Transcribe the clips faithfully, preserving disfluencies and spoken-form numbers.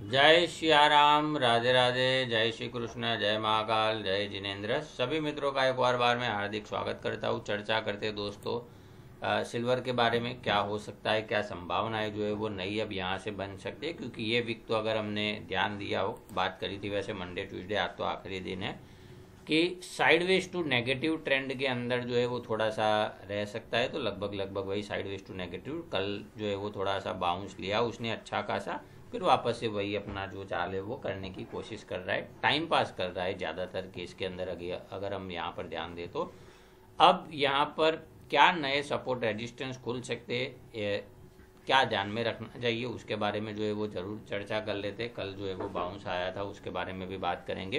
जय सियाराम, राधे राधे, जय श्री कृष्ण, जय महाकाल, जय जिनेन्द्र। सभी मित्रों का एक और बार मैं हार्दिक स्वागत करता हूँ। चर्चा करते दोस्तों आ, सिल्वर के बारे में क्या हो सकता है, क्या संभावनाएं जो है वो नई अब यहाँ से बन सकती है। क्योंकि ये वीक तो अगर हमने ध्यान दिया हो, बात करी थी वैसे मंडे ट्यूसडे, आज तो आखिरी दिन है कि साइडवेज टू नेगेटिव ट्रेंड के अंदर जो है वो थोड़ा सा रह सकता है। तो लगभग लगभग वही साइडवेज टू नेगेटिव, कल जो है वो थोड़ा सा बाउंस लिया उसने अच्छा खासा, फिर वापस से वही अपना जो चाल है वो करने की कोशिश कर रहा है, टाइम पास कर रहा है ज़्यादातर केस के अंदर। अगर हम यहाँ पर ध्यान दें तो अब यहाँ पर क्या नए सपोर्ट रेजिस्टेंस खुल सकते हैं, क्या ध्यान में रखना चाहिए, उसके बारे में जो है वो जरूर चर्चा कर लेते हैं। कल जो है वो बाउंस आया था उसके बारे में भी बात करेंगे।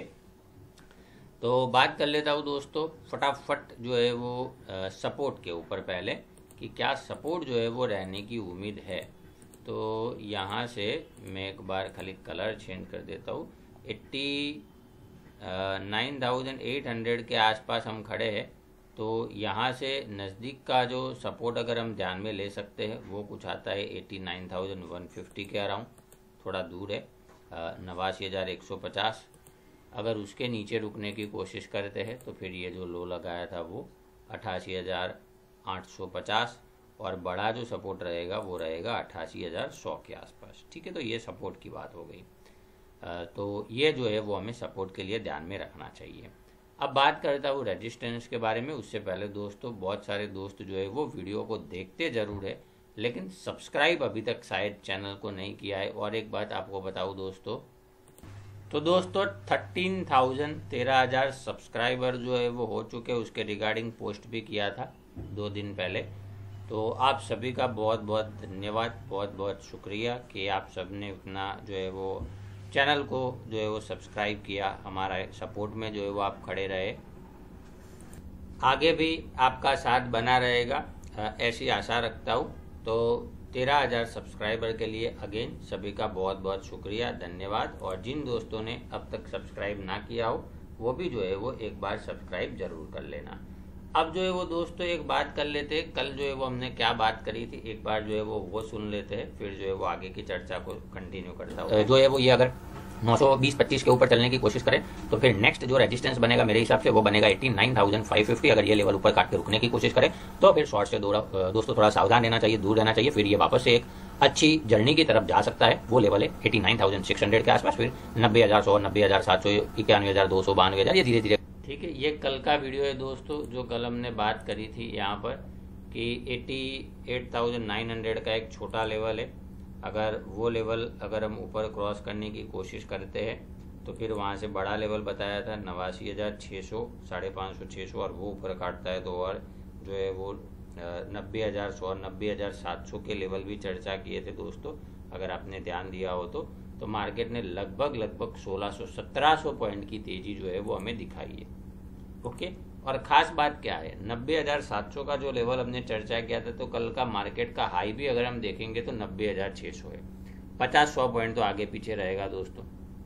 तो बात कर लेता हूँ दोस्तों फटाफट जो है वो सपोर्ट के ऊपर पहले कि क्या सपोर्ट जो है वो रहने की उम्मीद है। तो यहाँ से मैं एक बार खाली कलर चेंज कर देता हूँ। Eighty nine thousand eight hundred के आसपास हम खड़े हैं। तो यहाँ से नज़दीक का जो सपोर्ट अगर हम ध्यान में ले सकते हैं वो कुछ आता है eighty nine thousand one fifty के अराउंड, थोड़ा दूर है, नवासी हज़ार एक सौ पचास। अगर उसके नीचे रुकने की कोशिश करते हैं तो फिर ये जो लो लगाया था वो अट्ठासी हज़ार आठ सौ पचास, और बड़ा जो सपोर्ट रहेगा वो रहेगा अट्ठासी हज़ार सौ के आसपास। ठीक है, तो ये सपोर्ट की बात हो गई। तो ये जो है वो हमें सपोर्ट के लिए ध्यान में रखना चाहिए। अब बात करता हूँ रेजिस्टेंस के बारे में। उससे पहले दोस्तों बहुत सारे दोस्त जो है वो वीडियो को देखते ज़रूर है लेकिन सब्सक्राइब अभी तक शायद चैनल को नहीं किया है। और एक बात आपको बताऊँ दोस्तों, तो दोस्तों थर्टीन थाउजेंड तेरह हज़ार सब्सक्राइबर जो है वो हो चुके, उसके रिगार्डिंग पोस्ट भी किया था दो दिन पहले। तो आप सभी का बहुत बहुत धन्यवाद, बहुत बहुत शुक्रिया कि आप सब ने उतना जो है वो चैनल को जो है वो सब्सक्राइब किया, हमारा सपोर्ट में जो है वो आप खड़े रहे। आगे भी आपका साथ बना रहेगा ऐसी आशा रखता हूँ। तो तेरह हज़ार सब्सक्राइबर के लिए अगेन सभी का बहुत बहुत शुक्रिया, धन्यवाद। और जिन दोस्तों ने अब तक सब्सक्राइब ना किया हो वो भी जो है वो एक बार सब्सक्राइब जरूर कर लेना। अब जो है वो दोस्तों एक बात कर लेते हैं, कल जो है वो हमने क्या बात करी थी, एक बार जो है वो वो सुन लेते हैं, फिर जो है वो आगे की चर्चा को कंटिन्यू करता हूँ। जो है वो ये अगर नौ सौ बीस पच्चीस के ऊपर चलने की कोशिश करें तो फिर नेक्स्ट जो रेजिस्टेंस बनेगा मेरे हिसाब से वो बनेगा eighty nine thousand five fifty. अगर ये लेवल ऊपर काट के रुकने की कोशिश करें तो फिर शॉर्ट से दोस्तों थोड़ा सावधान रहना चाहिए, दूर रहना चाहिए। फिर ये वापस से एक अच्छी जर्नी की तरफ जा सकता है। वो लेवल है eighty nine thousand six hundred के आसपास, फिर नब्बे हज़ार सौ, नब्बे हज़ार सात सौ, इक्यानवे हज़ार दो सौ, बानवे हज़ार, ये धीरे धीरे। ठीक है, ये कल का वीडियो है दोस्तों जो कल हमने बात करी थी यहाँ पर कि eighty eight thousand nine hundred का एक छोटा लेवल है। अगर वो लेवल अगर हम ऊपर क्रॉस करने की कोशिश करते हैं तो फिर वहाँ से बड़ा लेवल बताया था नवासी हज़ार छः सौ, साढ़े पाँच सौ, छः सौ, और वो ऊपर काटता है तो और जो है वो नब्बे हज़ार सौ, नब्बे हज़ार सात सौ के लेवल भी चर्चा किए थे दोस्तों। अगर आपने ध्यान दिया हो तो तो मार्केट ने लगभग लगभग सोलह सौ सत्रह सौ पॉइंट की तेजी जो है वो हमें दिखाई है। ओके, और ख़ास बात क्या है, नब्बे हज़ार सात सौ का जो लेवल हमने चर्चा किया था तो कल का मार्केट का हाई भी अगर हम देखेंगे तो नब्बे हज़ार छः सौ है। पचास सौ पॉइंट तो आगे पीछे रहेगा दोस्तों।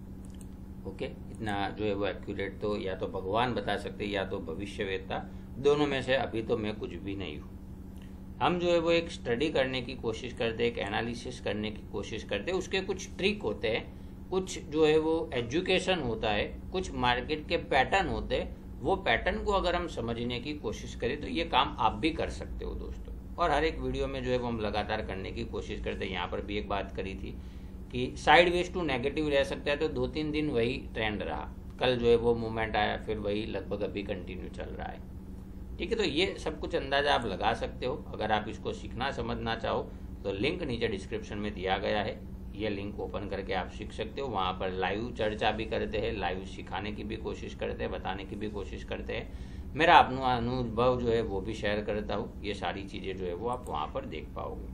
ओके, इतना जो है वो एक्यूरेट तो या तो भगवान बता सकते या तो भविष्यवेत्ता, दोनों में से अभी तो मैं कुछ भी नहीं हूँ। हम जो है वो एक स्टडी करने की कोशिश करते हैं, एक एनालिसिस करने की कोशिश करते हैं। उसके कुछ ट्रिक होते हैं, कुछ जो है वो एजुकेशन होता है, कुछ मार्केट के पैटर्न होते हैं। वो पैटर्न को अगर हम समझने की कोशिश करें तो ये काम आप भी कर सकते हो दोस्तों। और हर एक वीडियो में जो है वो हम लगातार करने की कोशिश करते हैं। यहाँ पर भी एक बात करी थी कि साइडवेज टू नेगेटिव रह सकता है, तो दो तीन दिन वही ट्रेंड रहा। कल जो है वो मूवमेंट आया, फिर वही लगभग अभी कंटिन्यू चल रहा है। ठीक है, तो ये सब कुछ अंदाजा आप लगा सकते हो। अगर आप इसको सीखना समझना चाहो तो लिंक नीचे डिस्क्रिप्शन में दिया गया है, ये लिंक ओपन करके आप सीख सकते हो। वहाँ पर लाइव चर्चा भी करते हैं, लाइव सिखाने की भी कोशिश करते हैं, बताने की भी कोशिश करते हैं। मेरा अपना अनुभव जो है वो भी शेयर करता हूँ। ये सारी चीज़ें जो है वो आप वहाँ पर देख पाओगे।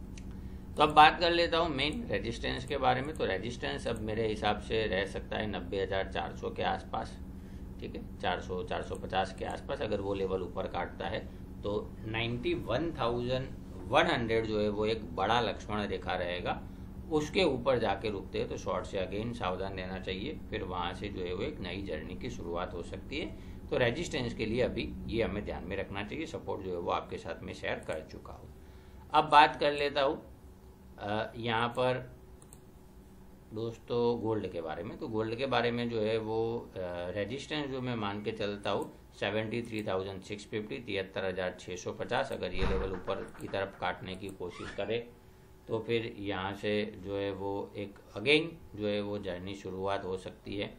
तो अब बात कर लेता हूँ मेन रेजिस्टेंस के बारे में। तो रेजिस्टेंस अब मेरे हिसाब से रह सकता है नब्बे हज़ार चार सौ के आसपास। ठीक है, चार सौ चार सौ पचास के आसपास अगर वो लेवल ऊपर काटता है तो ninety one thousand one hundred जो है वो एक बड़ा लक्ष्मण रेखा रहेगा। उसके ऊपर जाके रुकते हैं तो शॉर्ट से अगेन सावधान रहना चाहिए। फिर वहाँ से जो है वो एक नई जर्नी की शुरुआत हो सकती है। तो रेजिस्टेंस के लिए अभी ये हमें ध्यान में रखना चाहिए। सपोर्ट जो है वो आपके साथ में शेयर कर चुका हूँ। अब बात कर लेता हूँ यहाँ पर दोस्तों गोल्ड के बारे में, तो गोल्ड के बारे में जो है वो रेजिस्टेंस जो मैं मान के चलता हूँ seventy three thousand six fifty तिहत्तर हज़ार छः सौ पचास। अगर ये लेवल ऊपर की तरफ काटने की कोशिश करे तो फिर यहाँ से जो है वो एक अगेन जो है वो जर्नी शुरुआत हो सकती है।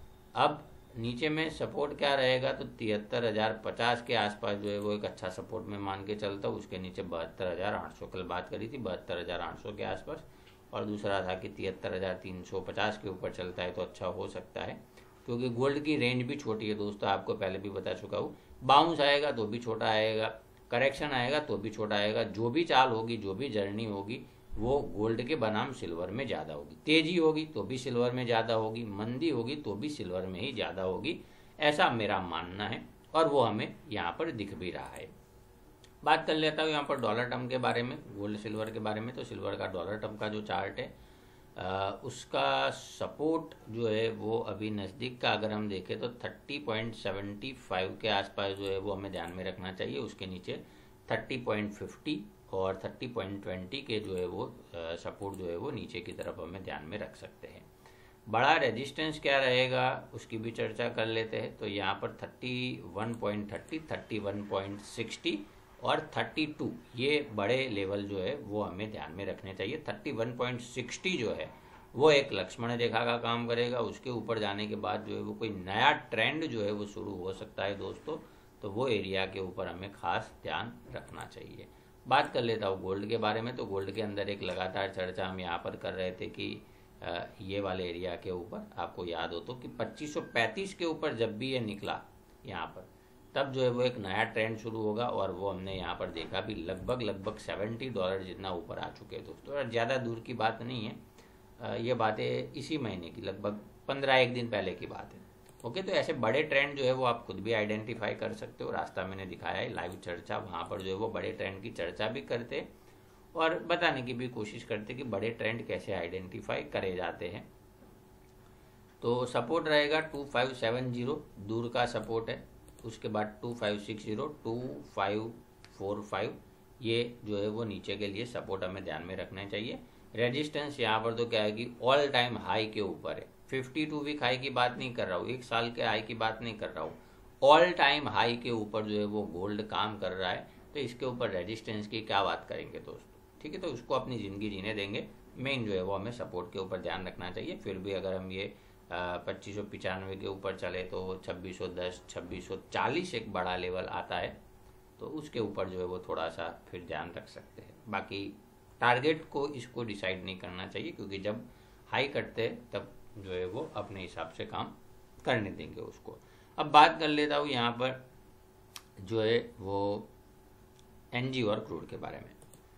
अब नीचे में सपोर्ट क्या रहेगा, तो तिहत्तर हज़ार पचास के आसपास जो है वो एक अच्छा सपोर्ट में मान के चलता हूँ। उसके नीचे बहत्तर हज़ार आठ सौ कल बात करी थी, बहत्तर हज़ार आठ सौ के आसपास, और दूसरा था कि तिहत्तर हज़ार तीन सौ पचास के ऊपर चलता है तो अच्छा हो सकता है, क्योंकि गोल्ड की रेंज भी छोटी है दोस्तों, आपको पहले भी बता चुका हूँ। बाउंस आएगा तो भी छोटा आएगा, करेक्शन आएगा तो भी छोटा आएगा, जो भी चाल होगी, जो भी जर्नी होगी, वो गोल्ड के बनाम सिल्वर में ज़्यादा होगी। तेजी होगी तो भी सिल्वर में ज़्यादा होगी, मंदी होगी तो भी सिल्वर में ही ज़्यादा होगी, ऐसा मेरा मानना है, और वो हमें यहाँ पर दिख भी रहा है। बात कर लेता हूँ यहाँ पर डॉलर टर्म के बारे में, गोल्ड सिल्वर के बारे में। तो सिल्वर का डॉलर टर्म का जो चार्ट है आ, उसका सपोर्ट जो है वो अभी नज़दीक का अगर हम देखें तो थर्टी पॉइंट सेवेंटी फाइव के आसपास जो है वो हमें ध्यान में रखना चाहिए। उसके नीचे थर्टी पॉइंट फिफ्टी और थर्टी पॉइंट ट्वेंटी के जो है वो सपोर्ट जो है वो नीचे की तरफ हमें ध्यान में रख सकते हैं। बड़ा रेजिस्टेंस क्या रहेगा उसकी भी चर्चा कर लेते हैं। तो यहाँ पर thirty one point thirty, thirty one point sixty और थर्टी टू, ये बड़े लेवल जो है वो हमें ध्यान में रखने चाहिए। थर्टी वन पॉइंट सिक्सटी जो है वो एक लक्ष्मण रेखा का काम करेगा। उसके ऊपर जाने के बाद जो है वो कोई नया ट्रेंड जो है वो शुरू हो सकता है दोस्तों, तो वो एरिया के ऊपर हमें खास ध्यान रखना चाहिए। बात कर लेता हूँ गोल्ड के बारे में। तो गोल्ड के अंदर एक लगातार चर्चा हम यहाँ पर कर रहे थे कि ये वाले एरिया के ऊपर, आपको याद हो तो, कि पच्चीस सौ पैंतीस के ऊपर जब भी ये निकला यहाँ पर, तब जो है वो एक नया ट्रेंड शुरू होगा, और वो हमने यहाँ पर देखा भी लगभग लगभग सेवेंटी डॉलर जितना ऊपर आ चुके हैं दोस्तों। और ज़्यादा दूर की बात नहीं है, ये बातें इसी महीने की लगभग पंद्रह एक दिन पहले की बात है। ओके, तो ऐसे बड़े ट्रेंड जो है वो आप खुद भी आइडेंटिफाई कर सकते हो। रास्ता मैंने दिखाया है, लाइव चर्चा, वहाँ पर जो है वो बड़े ट्रेंड की चर्चा भी करते और बताने की भी कोशिश करते कि बड़े ट्रेंड कैसे आइडेंटिफाई करे जाते हैं। तो सपोर्ट रहेगा टू फाइव सेवन जीरो, दूर का सपोर्ट है। उसके बाद two five six zero, two five four five, ये जो है वो नीचे के लिए सपोर्ट हमें ध्यान में रखना चाहिए। रेजिस्टेंस यहाँ पर तो क्या है कि ऑल टाइम हाई के ऊपर है। फिफ्टी टू वीक हाई की बात नहीं कर रहा हूँ, एक साल के हाई की बात नहीं कर रहा हूँ, ऑल टाइम हाई के ऊपर जो है वो गोल्ड काम कर रहा है। तो इसके ऊपर रेजिस्टेंस की क्या बात करेंगे दोस्तों, ठीक है। तो उसको अपनी ज़िंदगी जीने देंगे, मेन जो है वो हमें सपोर्ट के ऊपर ध्यान रखना चाहिए। फिर भी अगर हम ये पच्चीस सौ पिचानवे के ऊपर चले तो छब्बीस सौ दस, छब्बीस सौ चालीस एक बड़ा लेवल आता है, तो उसके ऊपर जो है वो थोड़ा सा फिर ध्यान रख सकते हैं। बाकी टारगेट को इसको डिसाइड नहीं करना चाहिए, क्योंकि जब हाई करते हैं तब जो है वो अपने हिसाब से काम करने देंगे उसको। अब बात कर लेता हूँ यहाँ पर जो है वो एनजी और क्रूड के बारे में।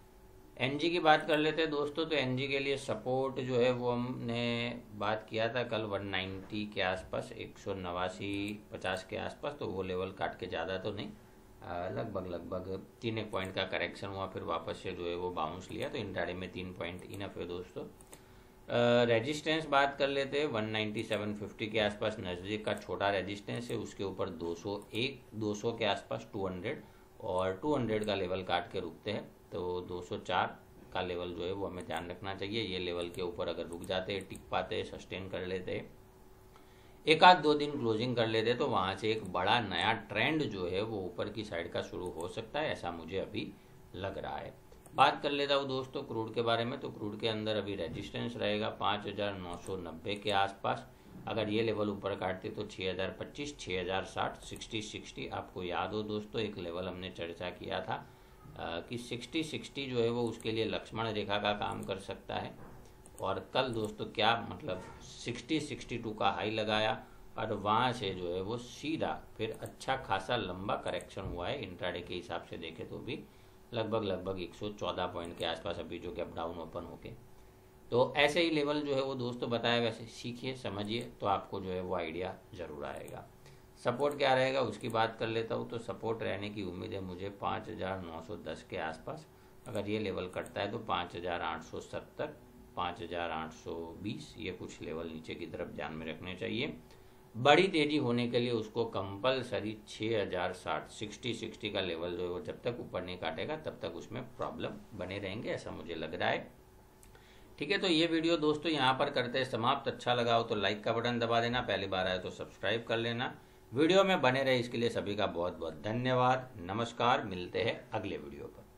एनजी की बात कर लेते हैं दोस्तों। तो एनजी के लिए सपोर्ट जो है वो हमने बात किया था कल वन नाइन्टी के आसपास, एक सौ नवासी पचास के आसपास। तो वो लेवल काट के ज़्यादा तो नहीं, लगभग लगभग तीन एक पॉइंट का करेक्शन हुआ, फिर वापस से जो है वो बाउंस लिया। तो इंट्राडे में तीन पॉइंट इनफ है दोस्तों। रेजिस्टेंस uh, बात कर लेते हैं, वन नाइन्टी सेवन फिफ्टी के आसपास नज़दीक का छोटा रेजिस्टेंस है। उसके ऊपर दो सौ एक, दो सौ के आसपास टू हंड्रेड, और टू हंड्रेड का लेवल काट के रुकते हैं। तो दो सौ चार का लेवल जो है वो हमें ध्यान रखना चाहिए। ये लेवल के ऊपर अगर रुक जाते हैं, टिक पाते हैं, सस्टेन कर लेते हैं, एक आध दो दिन क्लोजिंग कर लेते, तो वहाँ से एक बड़ा नया ट्रेंड जो है वो ऊपर की साइड का शुरू हो सकता है, ऐसा मुझे अभी लग रहा है। बात कर लेता हूँ दोस्तों क्रूड के बारे में। तो क्रूड के अंदर अभी रेजिस्टेंस रहेगा पाँच हज़ार नौ सौ नब्बे के आसपास। अगर ये लेवल ऊपर काटते तो छः हज़ार पच्चीस, छः हज़ार साठ, सिक्सटी सिक्सटी। आपको याद हो दोस्तों, एक लेवल हमने चर्चा किया था आ, कि सिक्सटी सिक्सटी जो है वो उसके लिए लक्ष्मण रेखा का काम कर सकता है। और कल दोस्तों क्या मतलब सिक्सटी सिक्सटी टू का हाई लगाया, और वहाँ से जो है वो सीधा फिर अच्छा खासा लंबा करेक्शन हुआ है। इंट्राडे के हिसाब से देखें तो भी लगभग लगभग एक सौ चौदह पॉइंट के आसपास अभी जो गैप डाउन ओपन होके। तो ऐसे ही लेवल जो है वो दोस्तों बताया, वैसे सीखिए समझिए तो आपको जो है वो आइडिया ज़रूर आएगा। सपोर्ट क्या रहेगा उसकी बात कर लेता हूँ। तो सपोर्ट रहने की उम्मीद है मुझे पाँच हज़ार नौ सौ दस के आसपास। अगर ये लेवल कटता है तो पाँच हज़ार आठ सौ सत्तर, पाँच हज़ार आठ सौ बीस, ये कुछ लेवल नीचे की तरफ ध्यान में रखने चाहिए। बड़ी तेजी होने के लिए उसको कंपलसरी छः हज़ार साठ, सिक्सटी सिक्सटी का लेवल जो है वो जब तक ऊपर नहीं काटेगा तब तक उसमें प्रॉब्लम बने रहेंगे, ऐसा मुझे लग रहा है। ठीक है, तो ये वीडियो दोस्तों यहाँ पर करते हैं समाप्त। अच्छा लगा हो तो लाइक का बटन दबा देना, पहली बार आए तो सब्सक्राइब कर लेना। वीडियो में बने रहे इसके लिए सभी का बहुत बहुत धन्यवाद। नमस्कार, मिलते हैं अगले वीडियो पर।